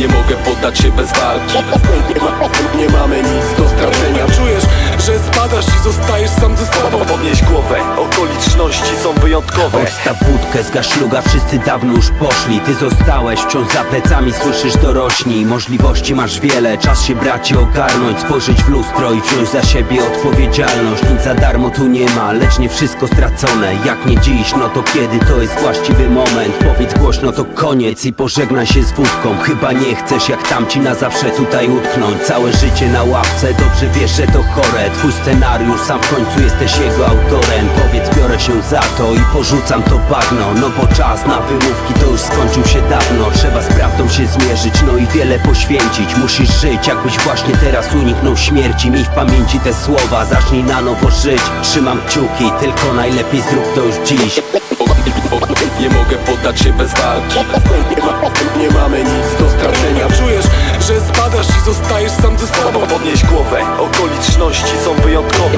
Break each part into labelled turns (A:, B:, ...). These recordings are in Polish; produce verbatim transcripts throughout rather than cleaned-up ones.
A: Nie mogę poddać się bez walki.
B: Nie, ma, nie mamy nic do stracenia.
A: Czujesz, że spadasz i zostajesz sam ze sobą.
B: Podnieś głowę, okoliczności są wyjątkowe.
C: Odstaw wódkę, zgaś szluga, wszyscy dawno już poszli. Ty zostałeś, wciąż za plecami słyszysz dorośli. Możliwości masz wiele, czas się bracie ogarnąć. Spojrzeć w lustro i wziąć za siebie odpowiedzialność. Nic za darmo tu nie ma, lecz nie wszystko stracone. Jak nie dziś, no to kiedy to jest właściwy moment? Powiedz głośno, to koniec i pożegnaj się z wódką. Chyba nie chcesz jak tamci na zawsze tutaj utknąć. Całe życie na ławce, dobrze wiesz, że to chore. Twój scenariusz, sam w końcu jesteś jego autorem. Powiedz, biorę się za to i porzucam to bagno. No bo czas na wymówki to już skończył się dawno. Trzeba z prawdą się zmierzyć, no i wiele poświęcić. Musisz żyć, jakbyś właśnie teraz uniknął śmierci. Miej w pamięci te słowa, zacznij na nowo żyć. Trzymam kciuki, tylko najlepiej zrób to już dziś.
A: Nie mogę poddać się bez walki.
B: Nie, ma, nie mamy nic do stracenia.
A: Czujesz, że spadasz i zostajesz sam ze sobą.
B: Podnieś głowę, okoliczności są wyjątkowe.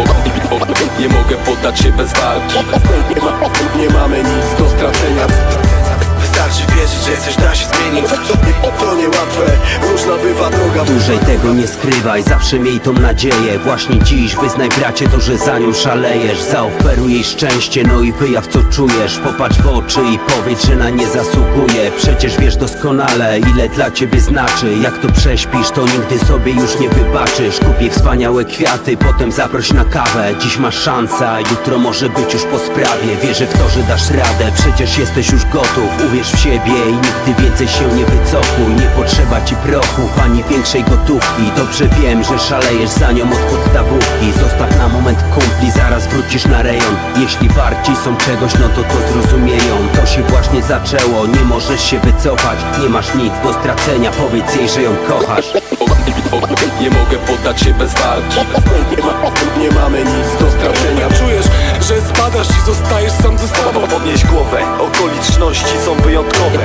A: Nie mogę poddać się bez walki.
B: Nie, ma, nie mamy nic do stracenia. Wystarczy wierzyć, że coś da się zmienić. To niełatwe, różna bywa droga.
C: Dłużej tego nie skrywaj, zawsze miej tą nadzieję. Właśnie dziś wyznaj bracie to, że za nią szalejesz. Zaoferuj jej szczęście, no i wyjaw co czujesz. Popatrz w oczy i powiedz, że na nie zasługuje. Przecież wiesz doskonale, ile dla ciebie znaczy. Jak to prześpisz, to nigdy sobie już nie wybaczysz. Kup jej wspaniałe kwiaty, potem zaproś na kawę. Dziś masz szansę, a jutro może być już po sprawie. Wierzę w to, że dasz radę, przecież jesteś już gotów. Uwierz w siebie i nigdy więcej się nie wycofuj. Nie potrzeba ci prochów, ani większej gotówki. Dobrze wiem, że szalejesz za nią od podstawówki. Zostaw na moment kumpli, zaraz wrócisz na rejon. Jeśli warci są czegoś, no to to zrozumieją. To się właśnie zaczęło, nie możesz się wycofać. Nie masz nic do stracenia, powiedz jej, że ją kochasz.
A: Nie mogę poddać się bez walki.
B: Nie, ma, nie mamy nic do stracenia.
A: Czujesz, że spadasz i zostajesz sam ze sobą.
B: Podnieś głowę, okoliczności są wyjątkowe.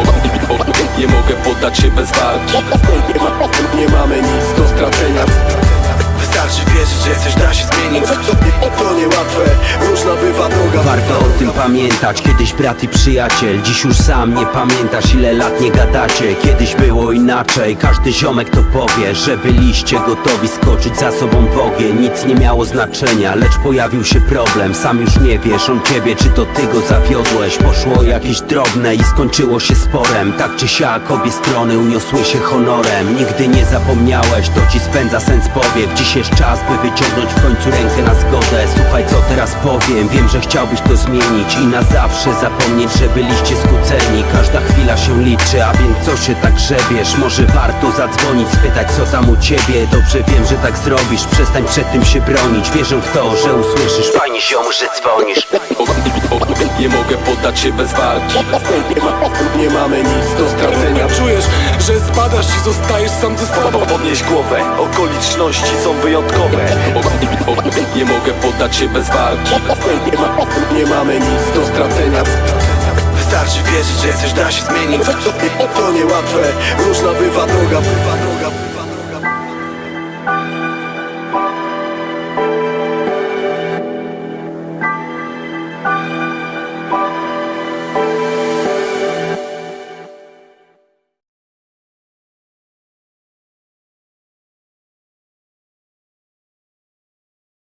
A: Nie mogę poddać się bez walki.
B: Nie, ma, nie mamy nic do stracenia. Wystarczy wierzyć, że coś da się zmienić. To niełatwe, różna bywa droga.
C: Warto o tym pamiętać, kiedyś brat i przyjaciel. Dziś już sam nie pamiętasz, ile lat nie gadacie. Kiedyś było inaczej, każdy ziomek to powie, że byliście gotowi skoczyć za sobą w ogień. Nic nie miało znaczenia, lecz pojawił się problem. Sam już nie wiesz, on ciebie, czy to ty go zawiodłeś. Poszło jakieś drobne i skończyło się sporem. Tak czy siak obie strony uniosły się honorem. Nigdy nie zapomniałeś, to ci spędza sens powiek. Dziś jest czas, by wyciągnąć w końcu rękę na zgodę. Słuchaj, co teraz powiem, wiem, że chciałbyś to zmienić i na zawsze zapomnieć, że byliście skłóceni. Każda chwila się liczy, a więc co się tak grzebiesz? Może warto zadzwonić, spytać co tam u ciebie. Dobrze wiem, że tak zrobisz, przestań przed tym się bronić. Wierzę w to, że usłyszysz, fajnie ziom, że dzwonisz.
A: Nie mogę poddać się bez walki.
B: Nie, ma, nie mamy nic do stracenia.
A: Czujesz, że spadasz i zostajesz sam ze sobą.
B: Podnieś głowę, okoliczności są wyjątkowe.
A: Nie mogę poddać się bez walki.
B: Nie, ma, nie mamy nic do stracenia. Wystarczy wierzyć, że coś da się zmienić. To niełatwe, różna bywa droga, bywa droga.